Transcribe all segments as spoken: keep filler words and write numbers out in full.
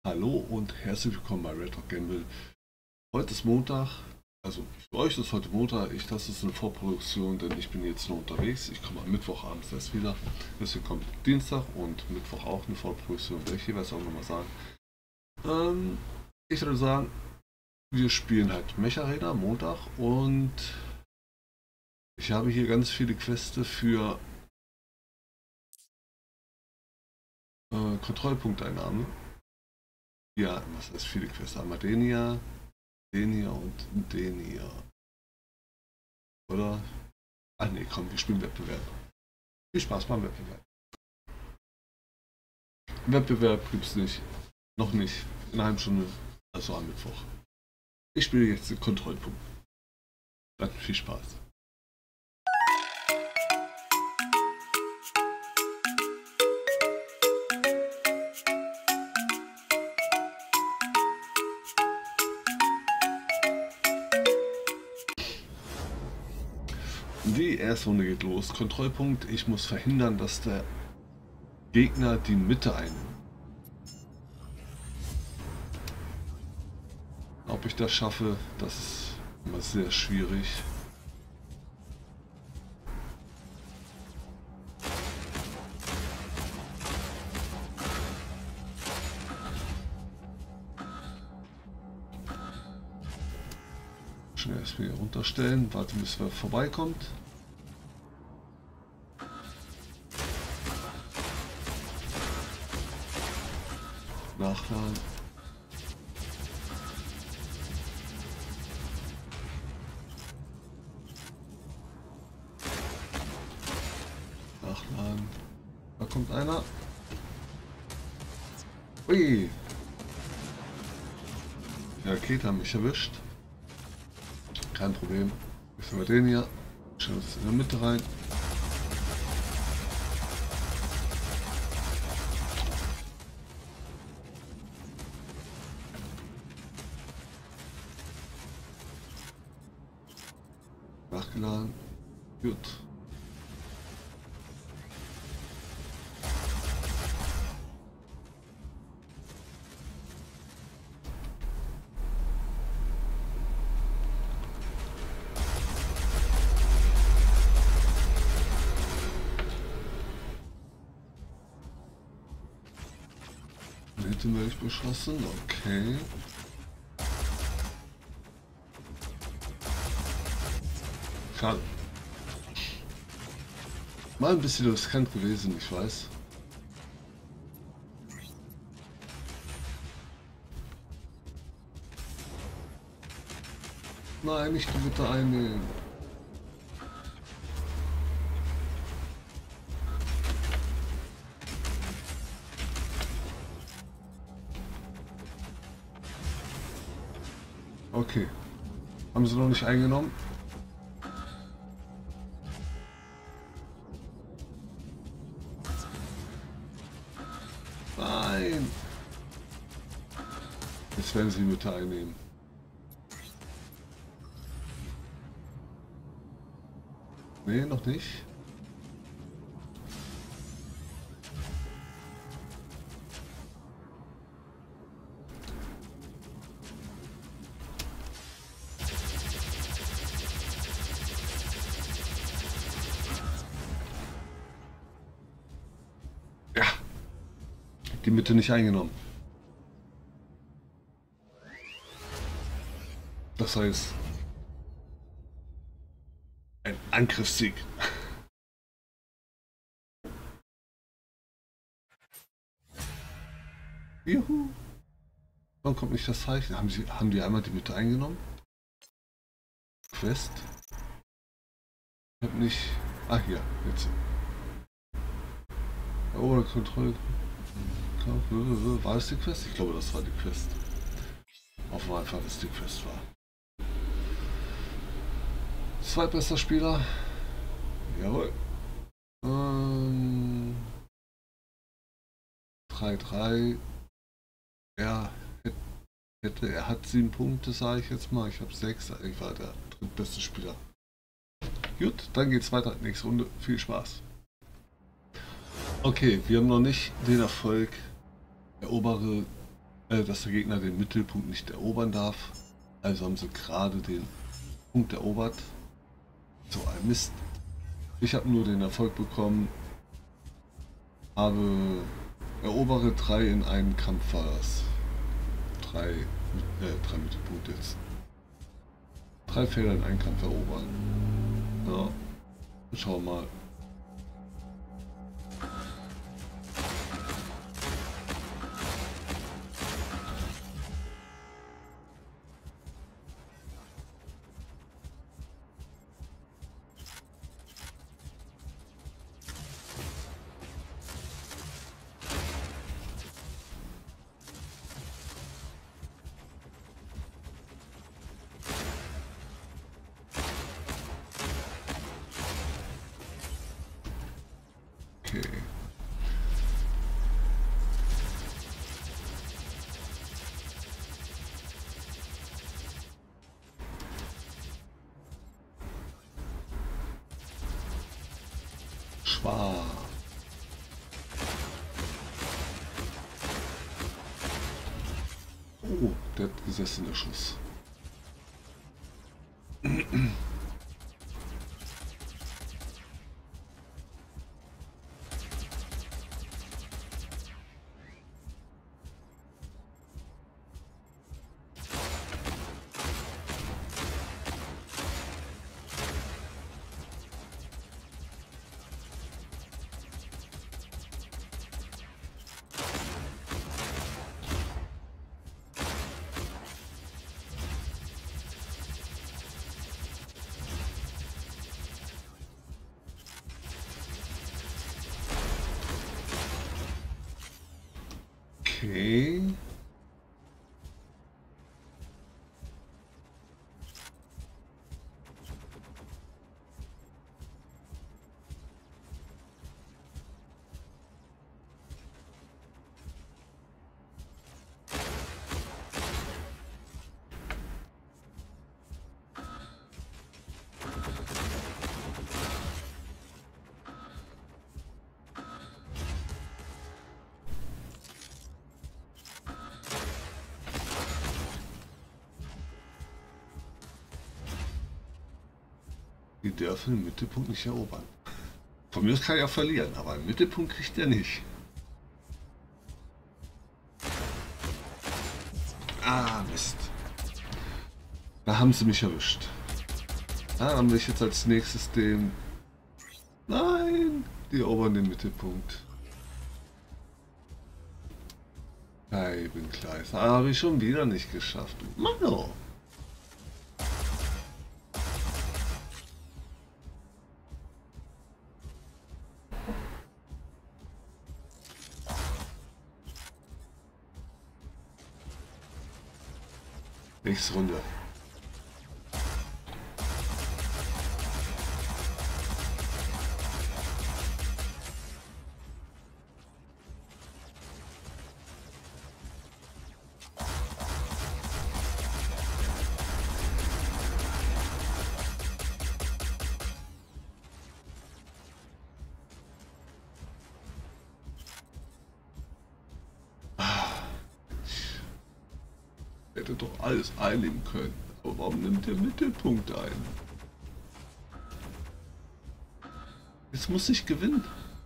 Hallo und herzlich willkommen bei Red Rock Gamble. Heute ist Montag, also für euch ist heute Montag, ich, das ist eine Vorproduktion, denn ich bin jetzt noch unterwegs. Ich komme am Mittwochabend erst wieder, deswegen kommt Dienstag und Mittwoch auch eine Vorproduktion, werde ich jeweils auch nochmal sagen. Ähm, ich würde sagen, wir spielen halt Mech Arena Montag und ich habe hier ganz viele Quests für äh, Kontrollpunkteinnahme. Ja, was heißt viele Quests? Einmal den hier, den hier und den hier. Oder? Ach nee, komm, wir spielen Wettbewerb. Viel Spaß beim Wettbewerb. Wettbewerb gibt's nicht. Noch nicht. In einer halben Stunde, also am Mittwoch. Ich spiele jetzt den Kontrollpunkt. Dann viel Spaß. Die erste Runde geht los. Kontrollpunkt. Ich muss verhindern, dass der Gegner die Mitte einnimmt. Ob ich das schaffe, das ist immer sehr schwierig. Schnell erst wieder runterstellen. Warte, bis er vorbeikommt. Nachladen. Nachladen. Da kommt einer. Ui. Die Rakete haben mich erwischt. Kein Problem. Müssen wir den hier. Schauen wir in der Mitte rein. Nachgeladen. Gut. Mitte werde ich beschossen. Okay. Schade. Mal ein bisschen riskant gewesen, ich weiß. Nein, nicht die Mitte einnehmen. Okay. Haben sie noch nicht eingenommen? Nein! Jetzt werden sie die Mitte einnehmen. Nee, noch nicht. Ja. Die Mitte nicht eingenommen. Das heißt, ein Angriffssieg. Juhu. Warum kommt nicht das Zeichen? Haben, sie, haben die einmal die Mitte eingenommen? Quest? Ich hab nicht... Ah, hier, jetzt. Oh, Kontrolle. War das die Quest? Ich glaube, das war die Quest. Hoffen wir einfach, dass es die Quest war. Zweitbester Spieler. Jawohl. Ähm, drei drei. Er hätte, er hat sieben Punkte, sage ich jetzt mal. Ich habe sechs. Ich war der drittbeste Spieler. Gut, dann geht's weiter. Nächste Runde. Viel Spaß. Okay, wir haben noch nicht den Erfolg. Erobere äh, dass der Gegner den Mittelpunkt nicht erobern darf. Also haben sie gerade den Punkt erobert. So ein Mist. Ich habe nur den Erfolg bekommen, habe erobere drei in einen Kampf war das. Drei, äh, drei Mittelpunkte jetzt. Drei Felder in einen Kampf erobern. Ja, schauen wir mal. Okay. Schwarz. Oh, der hat gesessener Schuss. Okay. Die dürfen den Mittelpunkt nicht erobern. Von mir aus kann er verlieren, aber einen Mittelpunkt kriegt er nicht. Ah, Mist. Da haben sie mich erwischt. Da haben wir jetzt als nächstes den... Nein! Die erobern den Mittelpunkt. Scheibenkleis. Habe ich schon wieder nicht geschafft. Mann! Nächste Runde. Hätte doch alles einnehmen können. Aber warum nimmt der Mittelpunkt ein? Jetzt muss ich gewinnen.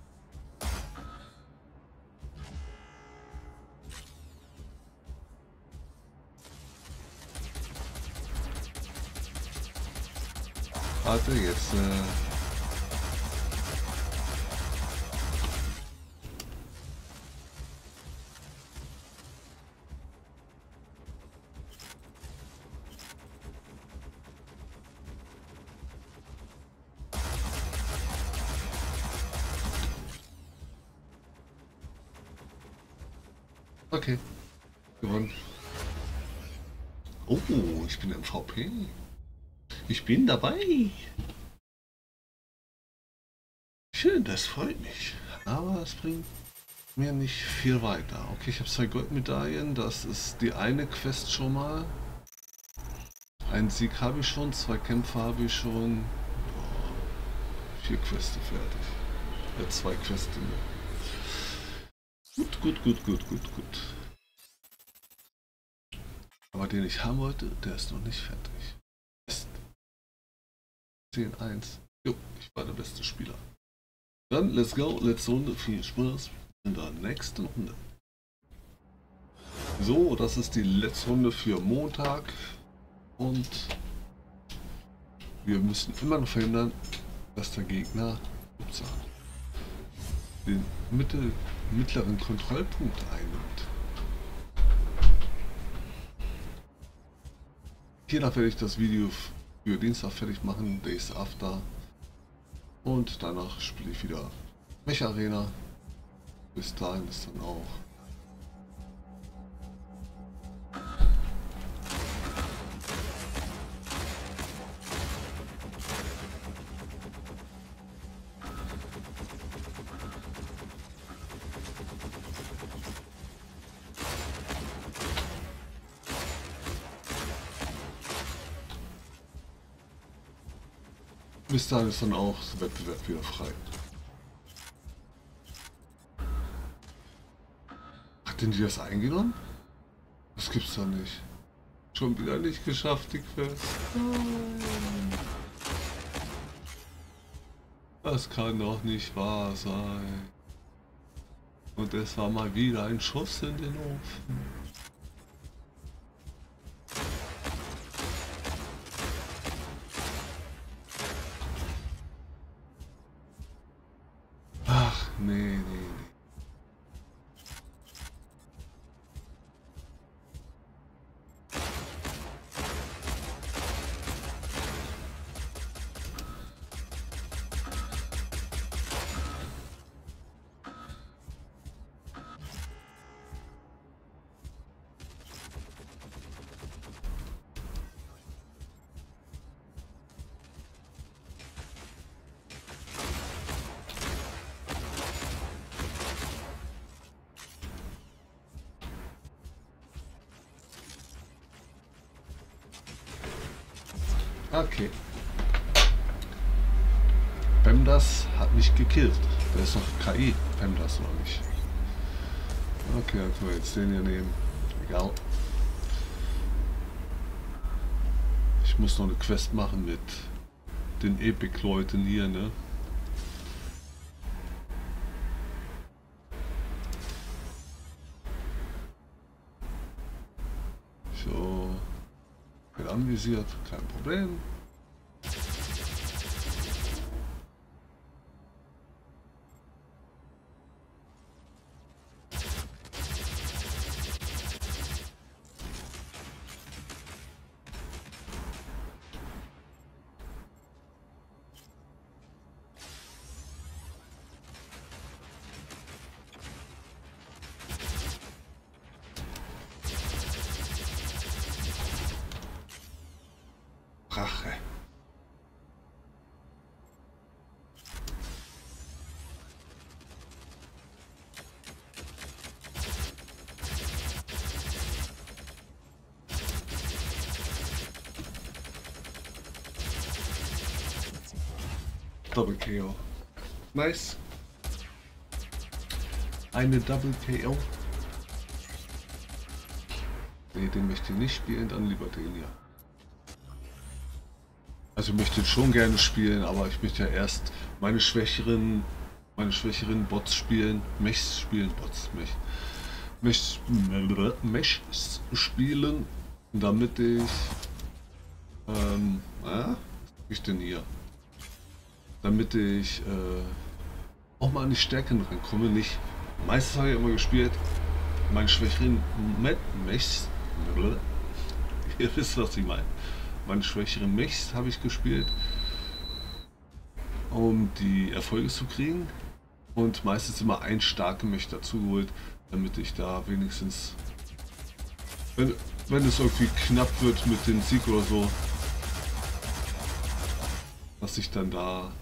Warte, jetzt... Äh Okay, gewonnen. Oh, ich bin M V P. Ich bin dabei. Schön, das freut mich. Aber es bringt mir nicht viel weiter. Okay, ich habe zwei Goldmedaillen. Das ist die eine Quest schon mal. Einen Sieg habe ich schon, zwei Kämpfe habe ich schon. Vier Quests fertig. Ja, zwei Quests. Gut, gut, gut, gut, gut, gut. Aber den ich haben wollte, der ist noch nicht fertig. Ist zehn eins. Jo, ich war der beste Spieler. Dann let's go, letzte Runde. Viel Spaß in der nächsten Runde. So, das ist die letzte Runde für Montag. Und wir müssen immer noch verhindern, dass der Gegner ups, den mittel, mittleren Kontrollpunkt einnimmt. Hiernach werde ich das Video für Dienstag fertig machen, Days After. Und danach spiele ich wieder Mech Arena. Bis dahin ist dann auch bis dahin ist dann auch der Wettbewerb wieder frei. Hat denn die das eingenommen? Das gibt's doch nicht. Schon wieder nicht geschafft, die Quest. Das kann doch nicht wahr sein. Und es war mal wieder ein Schuss in den Ofen. Nee, nee, nee. Okay. Pemdas hat mich gekillt. Der ist doch K I. Pemdas noch nicht. Okay, dann können wir jetzt den hier nehmen. Egal. Ich muss noch eine Quest machen mit den Epic-Leuten hier, ne? So. Wird anvisiert, kein Problem. Rache. Double K O. Nice. Eine Double K O. Ne, den möchte ich nicht spielen, dann lieber den hier. Also ich möchte schon gerne spielen, aber ich möchte ja erst meine schwächeren, meine schwächeren Bots spielen, Mechs spielen, Bots, Mech, Mech, Mechs spielen, damit ich, ähm, ah, was hab ich denn hier? Damit ich äh, auch mal an die Stärken rankomme, nicht. Meistens habe ich immer gespielt, meine schwächeren Mechs, ihr wisst, was ich meine. Meine schwächeren Mechs habe ich gespielt, um die Erfolge zu kriegen, und meistens immer ein starker Mech dazu geholt, damit ich da wenigstens, wenn, wenn es irgendwie knapp wird mit dem Sieg oder so, dass ich dann da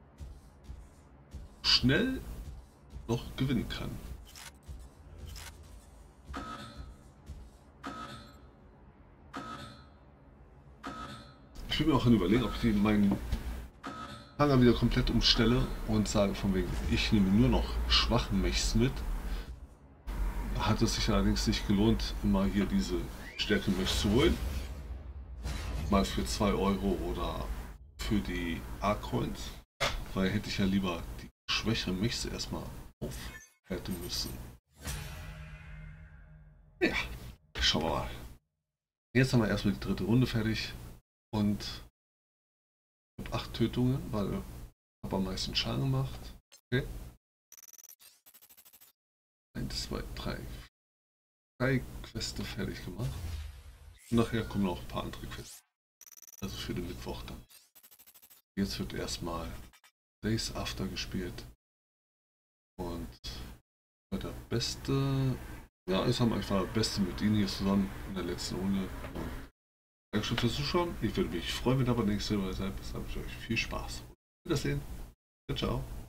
schnell noch gewinnen kann. Ich will mir auch überlegen, ob ich die, meinen Hangar wieder komplett umstelle und sage von wegen, ich nehme nur noch schwachen Mechs mit. Hat es sich allerdings nicht gelohnt, immer hier diese Stärke-Mechs zu holen. Mal für zwei Euro oder für die A-Coins. Weil hätte ich ja lieber die schwächeren Mechs erstmal aufwerten müssen. Ja, schauen wir mal. Jetzt haben wir erstmal die dritte Runde fertig. Und ich habe acht Tötungen, weil ich habe am meisten Schaden gemacht. Okay. eins, zwei, drei. Drei Queste fertig gemacht. Und nachher kommen noch ein paar andere Quests. Also für den Mittwoch dann. Jetzt wird erstmal Days After gespielt. Und der Beste. Ja, es haben einfach der Beste mit Ihnen hier zusammen in der letzten Runde. Und Dankeschön fürs Zuschauen. Ich würde mich freuen, wenn ihr aber nächste Mal seid. Bis dann wünsche ich euch viel Spaß. Wiedersehen. Ciao, ciao.